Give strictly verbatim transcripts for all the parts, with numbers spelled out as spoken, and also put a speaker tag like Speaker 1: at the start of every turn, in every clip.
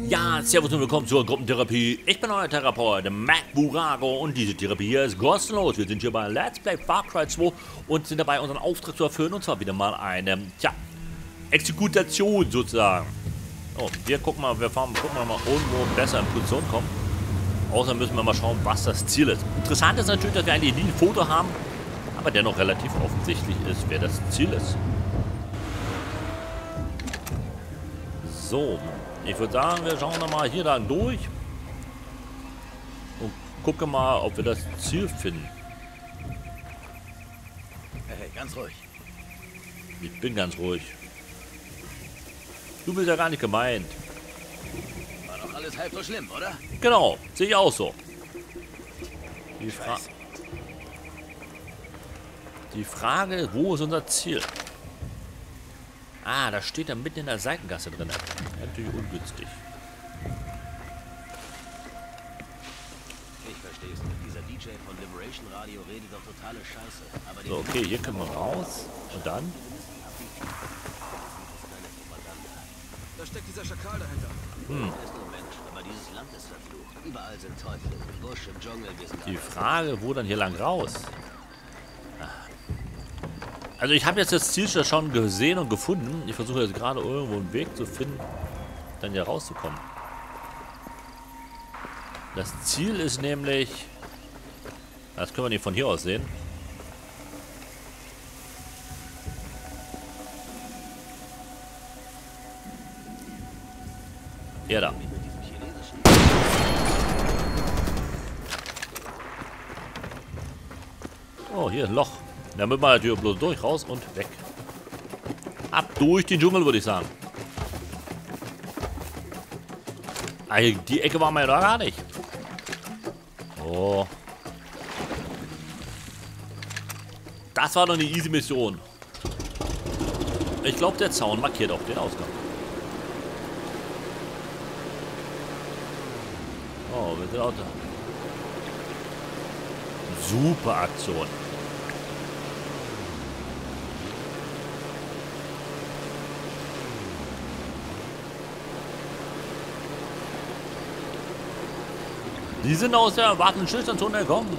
Speaker 1: Ja, servus und willkommen zur Gruppentherapie. Ich bin euer Therapeut, Mac Burago, und diese Therapie hier ist kostenlos. Wir sind hier bei Let's Play Far Cry zwei und sind dabei, unseren Auftrag zu erfüllen, und zwar wieder mal eine, tja, Exekutation sozusagen. Oh, wir gucken mal, wir fahren, gucken mal irgendwo besser in Position kommen. Außer müssen wir mal schauen, was das Ziel ist. Interessant ist natürlich, dass wir eigentlich nie ein Foto haben, aber dennoch relativ offensichtlich ist, wer das Ziel ist. So, ich würde sagen, wir schauen noch mal hier dann durch und gucken mal, ob wir das Ziel finden.
Speaker 2: Hey, ganz ruhig.
Speaker 1: Ich bin ganz ruhig. Du bist ja gar nicht gemeint.
Speaker 2: War doch alles halb so schlimm, oder?
Speaker 1: Genau, sehe ich auch so. Die, Fra Die Frage ist, wo ist unser Ziel? Ah, da steht er mitten in der Seitengasse drin. Natürlich ungünstig.
Speaker 2: Ich verstehe es nicht. Dieser D J von Liberation Radio redet doch totale Scheiße. Aber
Speaker 1: So, okay, hier können wir raus. Und dann?
Speaker 3: Da steckt dieser Schakal dahinter.
Speaker 1: Hm.
Speaker 2: Er ist nur Mensch, aber dieses Land ist verflucht. Überall sind Teufel. Busch im Dschungel, wir sind
Speaker 1: Die Frage, wo dann hier lang raus? Also ich habe jetzt das Ziel schon gesehen und gefunden. Ich versuche jetzt gerade irgendwo einen Weg zu finden, dann hier rauszukommen. Das Ziel ist nämlich... Das können wir nicht von hier aus sehen. Ja, da. Oh, hier ein Loch. Da müssen wir natürlich bloß durch, raus und weg. Ab durch den Dschungel, würde ich sagen. Also die Ecke waren wir ja noch gar nicht. Oh. Das war doch eine easy Mission. Ich glaube, der Zaun markiert auch den Ausgang. Oh, wir sind auch da. Super Aktion. Die sind aus der erwartenden Schildstation gekommen.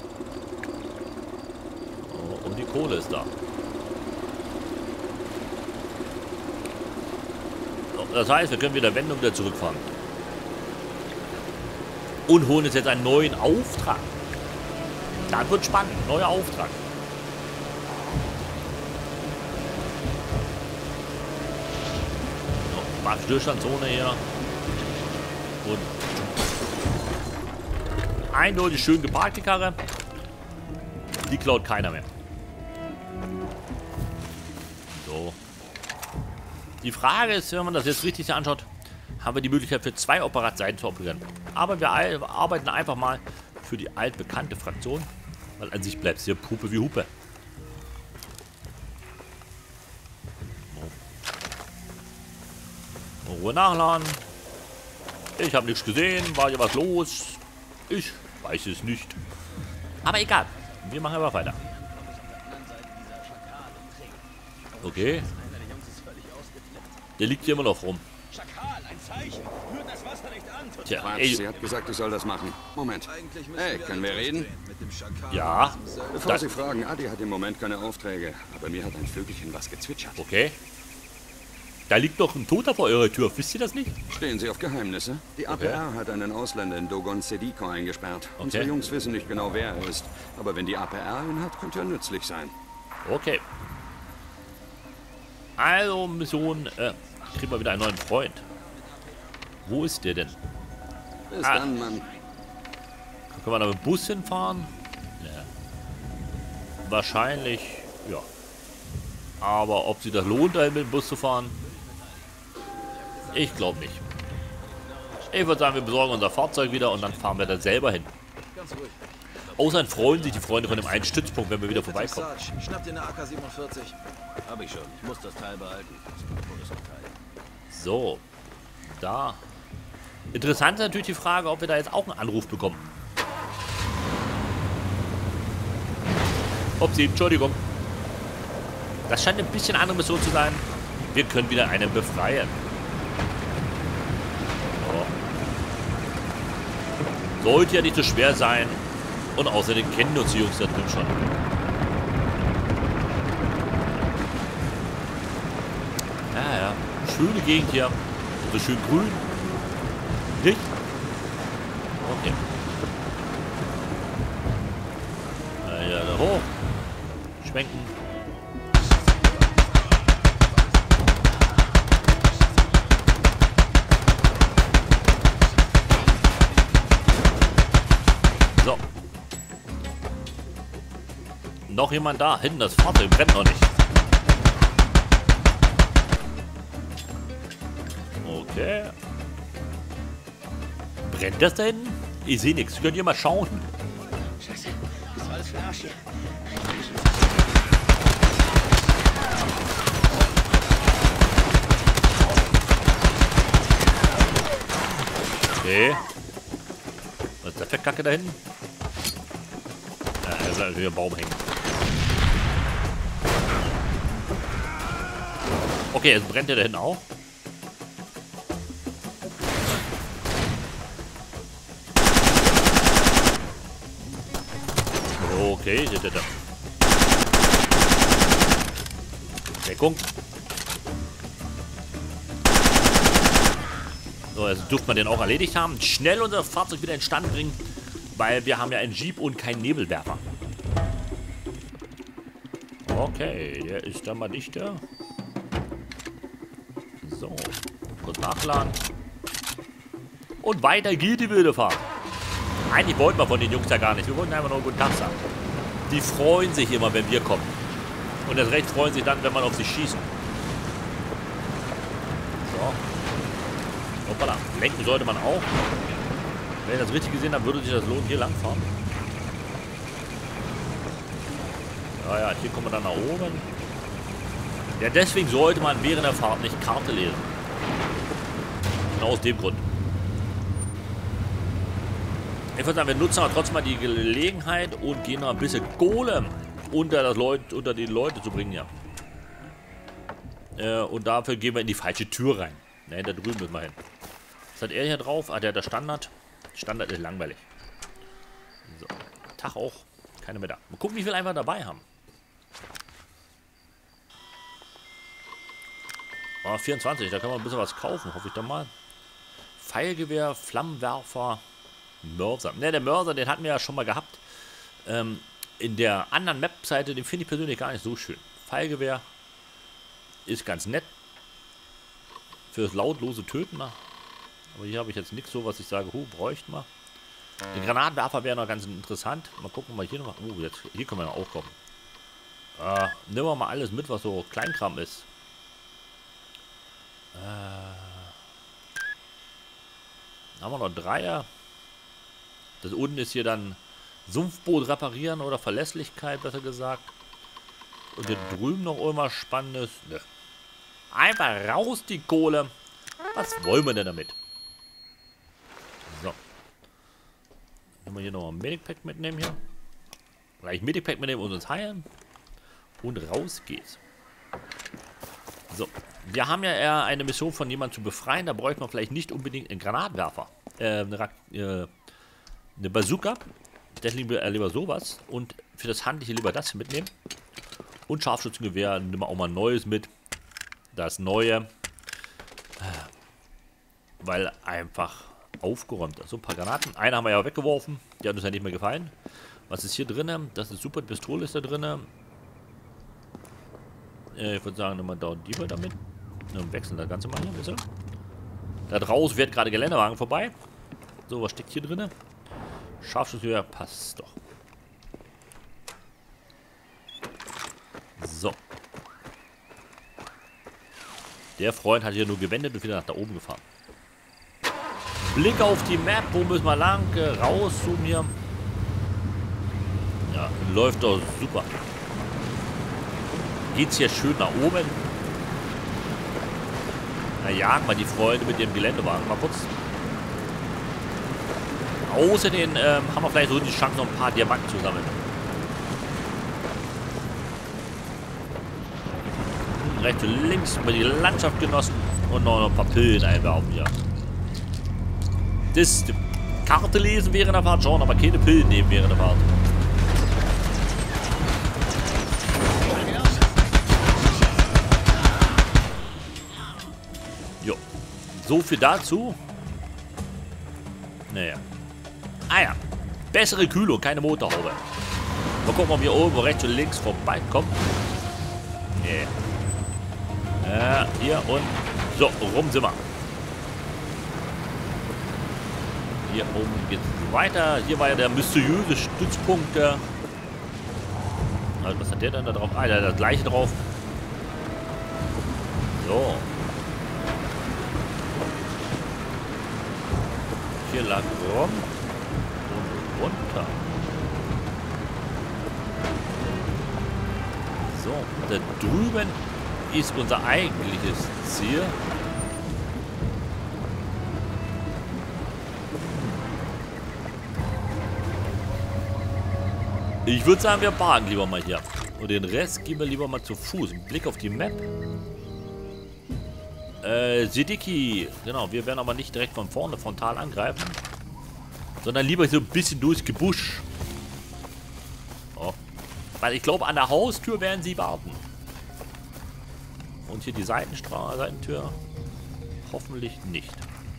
Speaker 1: Oh, und die Kohle ist da. So, das heißt, wir können wieder wenden und wieder zurückfahren. Und holen uns jetzt einen neuen Auftrag. Das wird spannend. Neuer Auftrag. So, Waffenstillstandszone hier. Und eindeutig schön geparkt, die Karre. Die klaut keiner mehr. So. Die Frage ist, wenn man das jetzt richtig anschaut, haben wir die Möglichkeit für zwei Operatseiten zu operieren. Aber wir arbeiten einfach mal für die altbekannte Fraktion, weil an sich bleibt es hier Puppe wie Hupe. So. Ruhe nachladen. Ich habe nichts gesehen. War hier was los? Ich weiß es nicht. Aber egal. Wir machen aber weiter. Okay. Der liegt hier immer noch rum. Tja, ey.
Speaker 4: Sie hat gesagt, ich soll das machen. Moment. Hey, können wir reden?
Speaker 1: Ja.
Speaker 4: Bevor Sie fragen, Adi hat im Moment keine Aufträge. Aber mir hat ein Vögelchen was gezwitschert.
Speaker 1: Okay. Da liegt doch ein Toter vor eurer Tür. Wisst ihr das nicht?
Speaker 4: Stehen Sie auf Geheimnisse? Die A P R
Speaker 1: Okay.
Speaker 4: hat einen Ausländer in Dogon Sediko eingesperrt.
Speaker 1: Okay.
Speaker 4: Unsere Jungs wissen nicht genau, wer er ist. Aber wenn die A P R ihn hat, könnte er nützlich sein.
Speaker 1: Okay. Also, Mission. Äh, kriegen wir wieder einen neuen Freund. Wo ist der denn?
Speaker 4: Bis
Speaker 1: Ah.
Speaker 4: dann, Mann.
Speaker 1: Können wir da mit dem Bus hinfahren? Ja. Wahrscheinlich, ja. Aber ob sich das lohnt, da mit dem Bus zu fahren? Ich glaube nicht. Ich würde sagen, wir besorgen unser Fahrzeug wieder und dann fahren wir da selber hin. Außerdem freuen sich die Freunde von dem einen Stützpunkt, wenn wir wieder vorbeikommen.
Speaker 3: Schnapp dir eine A K siebenundvierzig.
Speaker 2: Hab ich schon. Ich muss das Teil behalten. Das ist ein Teil.
Speaker 1: So. Da. Interessant ist natürlich die Frage, ob wir da jetzt auch einen Anruf bekommen. Ob sie, Entschuldigung. Das scheint ein bisschen andere Mission zu sein. Wir können wieder einen befreien. So. Sollte ja nicht so schwer sein. Und außerdem kennen uns die Jungs da drin schon. Ja, ja. Schöne Gegend hier. So schön grün. Nicht? Okay. Na ja, da hoch. Schwenken. So. Noch jemand da? Hinten, das Fahrzeug brennt noch nicht. Okay. Brennt das da hinten? Ich sehe nichts. Könnt ihr mal schauen?
Speaker 2: Scheiße, das war alles für den Arsch hier.
Speaker 1: Okay. Was ist das für Kacke da hinten? Ja, da ist natürlich ein Baum hängen. Okay, jetzt brennt der da hinten auch. Okay, da, da, da. Deckung. So, jetzt dürfte man den auch erledigt haben. Schnell unser Fahrzeug wieder in Stand bringen, weil wir haben ja einen Jeep und keinen Nebelwerfer. Okay, der ist da mal dichter. So, kurz nachladen. Und weiter geht die wilde Fahrt. Eigentlich wollten wir von den Jungs ja gar nicht. Wir wollten einfach nur guten Tag sagen. Die freuen sich immer, wenn wir kommen. Und das Recht freuen sich dann, wenn man auf sie schießt. So. Hoppala. Lenken sollte man auch. Wenn ich das richtig gesehen habe, würde sich das lohnen, hier lang fahren. Ja, ja, hier kommen wir dann nach oben. Ja, deswegen sollte man während der Fahrt nicht Karte lesen. Genau aus dem Grund. Ich würde sagen, wir nutzen aber trotzdem mal die Gelegenheit und gehen noch ein bisschen Kohle unter, das Leut, unter die Leute zu bringen, ja. Äh, und dafür gehen wir in die falsche Tür rein. Ne, da drüben müssen wir hin. Was hat er hier drauf? Ah, der hat der Standard. Standard ist langweilig. So. Tag auch. Keine mehr da. Mal gucken, wie viel einfach dabei haben. Oh, vierundzwanzig, da kann man ein bisschen was kaufen, hoffe ich dann mal. Pfeilgewehr, Flammenwerfer. Mörser. Ne, der Mörser, den hatten wir ja schon mal gehabt. Ähm, in der anderen Map-Seite, den finde ich persönlich gar nicht so schön. Pfeilgewehr ist ganz nett. Fürs lautlose Töten mal. Aber hier habe ich jetzt nichts so, was ich sage, huh, bräuchten wir. Den Granatwerfer wäre noch ganz interessant. Mal gucken, mal hier noch. Oh, jetzt, hier können wir noch auch kommen. Äh, nehmen wir mal alles mit, was so Kleinkram ist. Äh, haben wir noch Dreier. Das unten ist hier dann Sumpfboot reparieren oder Verlässlichkeit, besser gesagt. Und hier drüben noch irgendwas Spannendes. Ne. Einfach raus die Kohle. Was wollen wir denn damit? So. Können wir hier noch ein Medicpack mitnehmen hier. Gleich Medicpack mitnehmen und uns heilen. Und raus geht's. So. Wir haben ja eher eine Mission von jemandem zu befreien. Da bräuchten wir vielleicht nicht unbedingt einen Granatwerfer. Äh, eine, Rak äh, eine Bazooka. Deswegen lieber, äh, lieber sowas. Und für das Handliche lieber das mitnehmen. Und Scharfschützengewehr. Nehmen wir auch mal ein neues mit. Das neue. Weil einfach aufgeräumt ist. So ein paar Granaten. Eine haben wir ja weggeworfen. Die hat uns ja nicht mehr gefallen. Was ist hier drin? Das ist super. Die Pistole ist da drin. Äh, ich würde sagen, nehmen wir da die mal damit. Wir wechseln das Ganze mal hier ein bisschen. Da draußen fährt gerade Geländewagen vorbei. So, was steckt hier drin? Scharfschützengewehr passt doch. So. Der Freund hat hier nur gewendet und wieder nach da oben gefahren. Blick auf die Map. Wo müssen wir lang? Raus zu mir. Ja, läuft doch super. Geht's hier schön nach oben. Na, jagen wir die Freunde mit dem Geländewagen mal kurz. Außerdem ähm, haben wir vielleicht so die Chance, noch ein paar Diamanten zu sammeln. Rechts und links über die Landschaft genossen und noch ein paar Pillen einwerfen hier. Das Karte lesen während der Fahrt schon, aber keine Pillen nehmen während der Fahrt. Jo. So viel dazu. Naja. Ah ja. Bessere Kühlung, keine Motorhaube. Mal gucken, ob wir oben rechts und links vorbeikommen. Nee. Ja, hier und so, rum sind wir. Hier oben geht es weiter. Hier war ja der mysteriöse Stützpunkt. Der also, was hat der denn da drauf? Ah, der hat das gleiche drauf. So. Hier lang rum und runter. So, da drüben ist unser eigentliches Ziel. Ich würde sagen, wir parken lieber mal hier. Und den Rest gehen wir lieber mal zu Fuß. Ein Blick auf die Map. Äh, Siddiqui. Genau, wir werden aber nicht direkt von vorne frontal angreifen. Sondern lieber so ein bisschen durchs Gebüsch. Oh. Weil ich glaube, an der Haustür werden sie warten. Und hier die Seitenstra Seitentür. Hoffentlich nicht.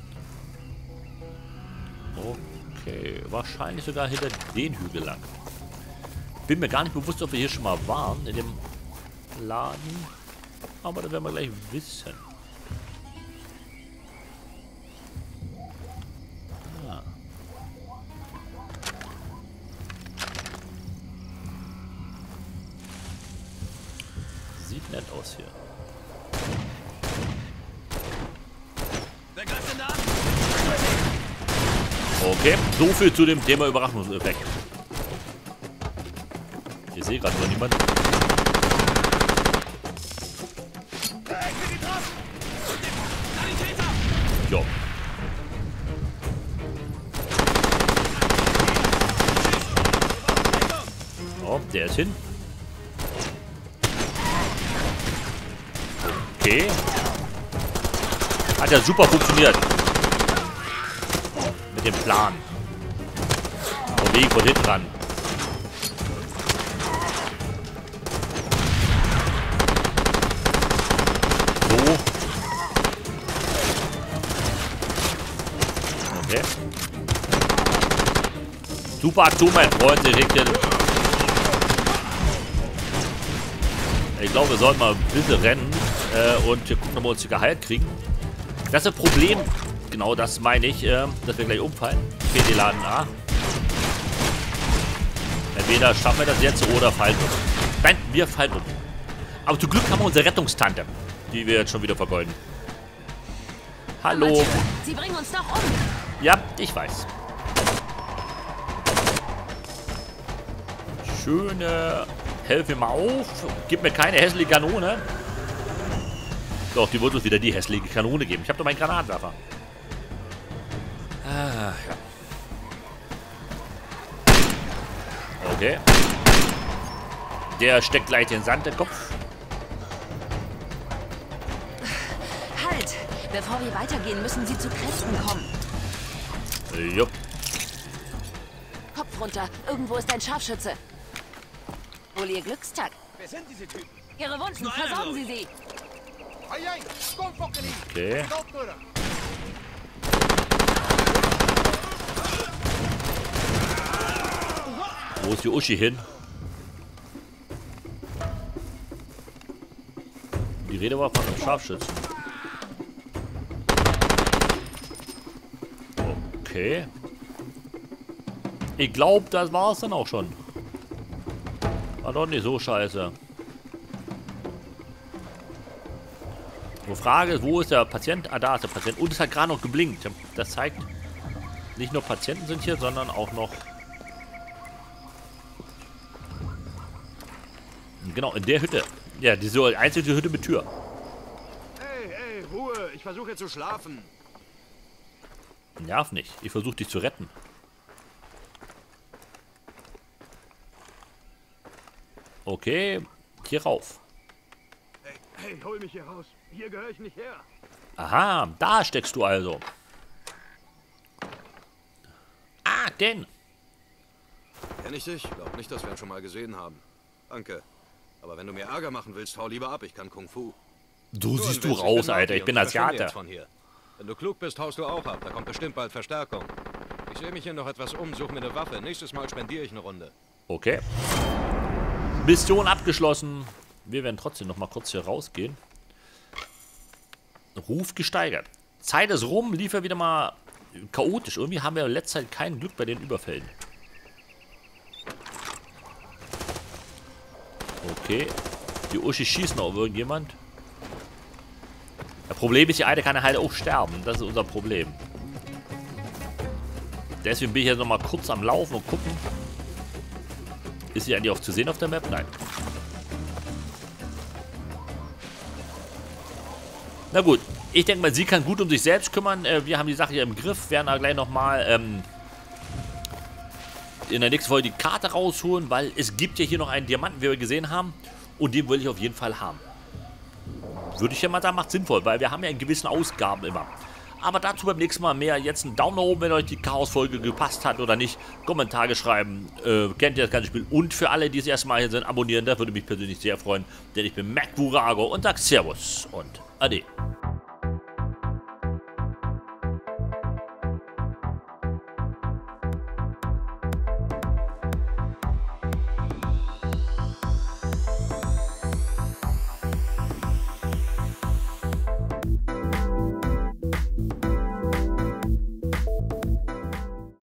Speaker 1: Okay. Wahrscheinlich sogar hinter den Hügel lang. Bin mir gar nicht bewusst, ob wir hier schon mal waren in dem Laden. Aber das werden wir gleich wissen. Ah. Sieht nett aus hier.
Speaker 3: Wer greift denn da an?
Speaker 1: Okay, so viel zu dem Thema Überraschungseffekt. Ich sehe gerade noch niemanden. Jo. Oh, der ist hin. Okay. Hat ja super funktioniert. Mit dem Plan. Vom Weg von hinten ran. Okay. Super Aktion, mein Freund. Ich glaube, wir sollten mal ein bisschen rennen äh, und hier gucken, ob wir uns hier geheilt kriegen. Das ist das Problem. Genau das meine ich, äh, dass wir gleich umfallen. Okay, die laden nach. Entweder schaffen wir das jetzt oder fallen um. Nein, wir fallen um. Aber zum Glück haben wir unsere Rettungstante, die wir jetzt schon wieder vergeuden. Hallo.
Speaker 5: Sie bringen uns doch um.
Speaker 1: Ja, ich weiß. Schöne. Helf mir mal auf. Gib mir keine hässliche Kanone. Doch, die wird uns wieder die hässliche Kanone geben. Ich habe doch meinen Granatwerfer. Ah, ja. Okay. Der steckt gleich den Sand im Kopf.
Speaker 5: Halt! Bevor wir weitergehen, müssen Sie zu Kräften kommen.
Speaker 1: Jupp.
Speaker 5: Kopf runter. Irgendwo ist ein Scharfschütze. Wohl Ihr Glückstag.
Speaker 3: Wer sind diese Typen?
Speaker 5: Ihre Wunden, versorgen Sie sie.
Speaker 1: Okay. Wo ist die Uschi hin? Die Rede war von einem Scharfschützen. Okay. Ich glaube, das war es dann auch schon. War doch nicht so scheiße. Die Frage ist, wo ist der Patient? Ah, da ist der Patient. Und es hat gerade noch geblinkt. Das zeigt, nicht nur Patienten sind hier, sondern auch noch... Genau, in der Hütte. Ja, diese einzige Hütte mit Tür.
Speaker 3: Hey, hey, Ruhe. Ich versuche zu schlafen.
Speaker 1: Nerv nicht. Ich versuche dich zu retten. Okay, hier rauf.
Speaker 3: Hey, hey, hol mich hier raus. Hier gehöre ich nicht her.
Speaker 1: Aha, da steckst du also. denn?
Speaker 3: Kenn ich dich? Glaub nicht, dass wir ihn schon mal gesehen haben. Danke. Aber wenn du mir Ärger machen willst, hau lieber ab. Ich kann Kung Fu.
Speaker 1: Du
Speaker 3: Nur
Speaker 1: siehst
Speaker 3: ein
Speaker 1: du
Speaker 3: Witz,
Speaker 1: raus,
Speaker 3: bin
Speaker 1: Alter.
Speaker 3: Naughty
Speaker 1: Ich bin
Speaker 3: und verschwinde
Speaker 1: Asiate.
Speaker 3: jetzt von hier. Wenn du klug bist, haust du auch ab. Da kommt bestimmt bald Verstärkung. Ich sehe mich hier noch etwas um, suche mir eine Waffe. Nächstes Mal spendiere ich eine Runde.
Speaker 1: Okay. Mission abgeschlossen. Wir werden trotzdem noch mal kurz hier rausgehen. Ruf gesteigert. Zeit ist rum, lief er wieder mal chaotisch. Irgendwie haben wir in letzter Zeit kein Glück bei den Überfällen. Okay. Die Uschi schießen auf irgendjemand. Das Problem ist, die eine kann halt auch sterben. Das ist unser Problem. Deswegen bin ich jetzt noch mal kurz am Laufen und gucken. Ist sie eigentlich auch zu sehen auf der Map? Nein. Na gut. Ich denke mal, sie kann gut um sich selbst kümmern. Äh, wir haben die Sache hier im Griff. Werden da gleich nochmal ähm, in der nächsten Folge die Karte rausholen, weil es gibt ja hier noch einen Diamanten, wie wir gesehen haben. Und den will ich auf jeden Fall haben. Würde ich ja mal sagen, macht sinnvoll, weil wir haben ja in gewissen Ausgaben immer. Aber dazu beim nächsten Mal mehr. Jetzt einen Daumen nach oben, wenn euch die Chaos-Folge gepasst hat oder nicht. Kommentare schreiben. Äh, kennt ihr das ganze Spiel? Und für alle, die das erste Mal hier sind, abonnieren. Das würde mich persönlich sehr freuen. Denn ich bin MacBurago und sage Servus und Ade.